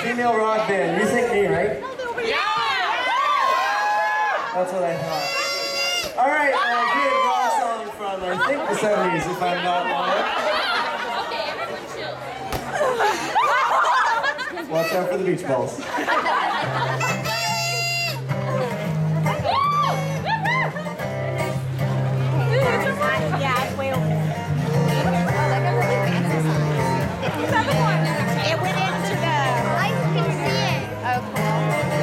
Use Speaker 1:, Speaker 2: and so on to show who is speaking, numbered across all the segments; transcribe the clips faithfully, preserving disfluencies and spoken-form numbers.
Speaker 1: female rock band. You think me, right?
Speaker 2: Yeah!
Speaker 1: That's what I thought. All right, a good rock song from, I think, the seventies, if I'm not wrong. Watch out for the beach balls.
Speaker 3: Yeah, it's way over there. It went into the...
Speaker 4: I can see it.
Speaker 3: Oh, cool.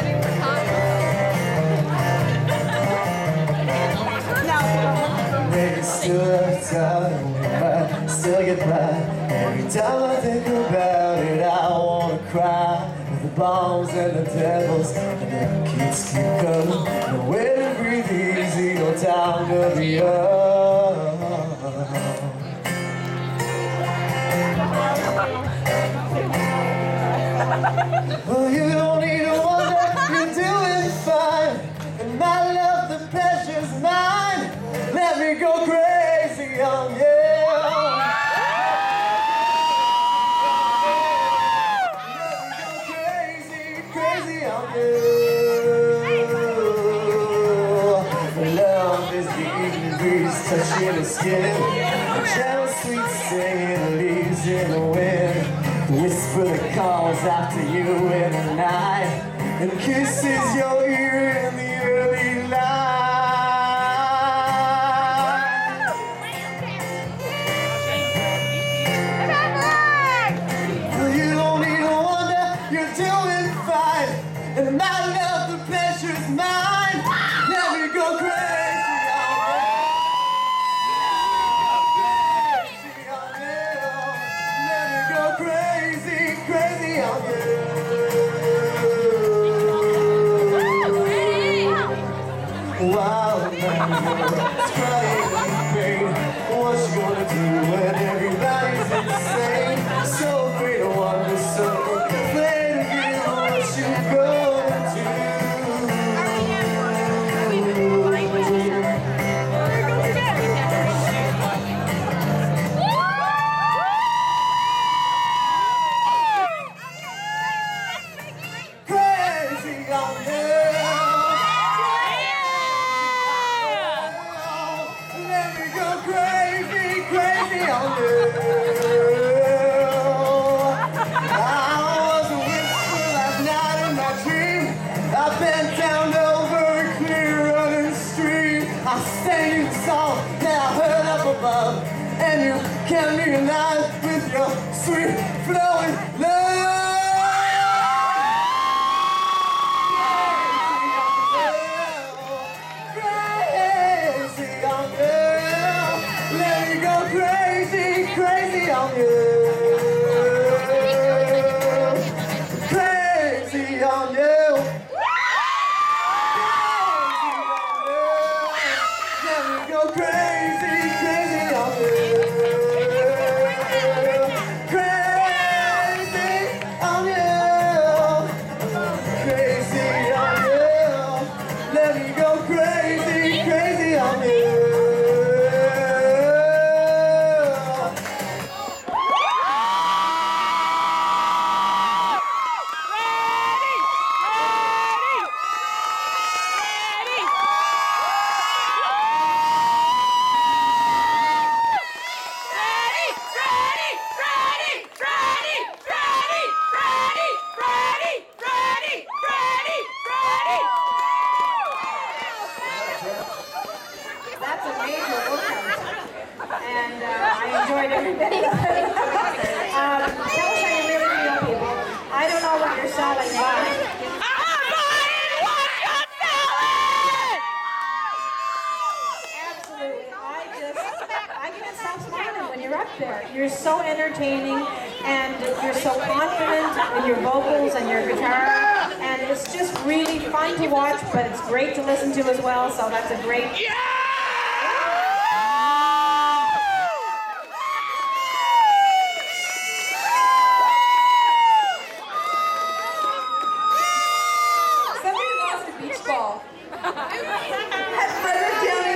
Speaker 3: No.
Speaker 1: Maybe still have time, but still get by. Every time I think about it, I wanna cry. With the bombs and the devils and the kids keep coming. No way to breathe easy, no time to be up. Well, you don't need to wonder, you're doing fine. And my love, the pressure's mine. Let me go crazy on you. Let me go crazy, crazy on you. Love is the evening breeze touching the skin. The gentle sweet singing leaves in the wind. The whisper that calls after you in the night and kisses your ear in the early light. Well, you don't need to wonder, you're doing fine. And my love, the pleasure's mine. Let me go crazy on you. Let me go crazy, crazy on you. Wild man, it's crying in pain. What you gonna do when everybody's insane? So afraid to wonder, so afraid to get what you gonna do. Crazy on you. Let me go crazy, crazy on you. I was a whisper last night in my dream. I bent down over a clear running stream. I sang you the song that I heard up above, and you kept me alive with your sweet flowing love. Crazy on you. Let me go crazy, crazy on you. Crazy on you. Let me go crazy, crazy on you. Crazy on you. Crazy on you. Let me go crazy, crazy on you.
Speaker 3: That's a major workout. And uh, I enjoyed every bit of it. um, tell us how you really feel, people. I don't know what you're selling, but... Absolutely. I just... I can't stop smiling when you're up there. You're so entertaining, and you're so confident in your vocals and your guitar. And it's just really fun to watch, but it's great to listen to as well, so that's a great...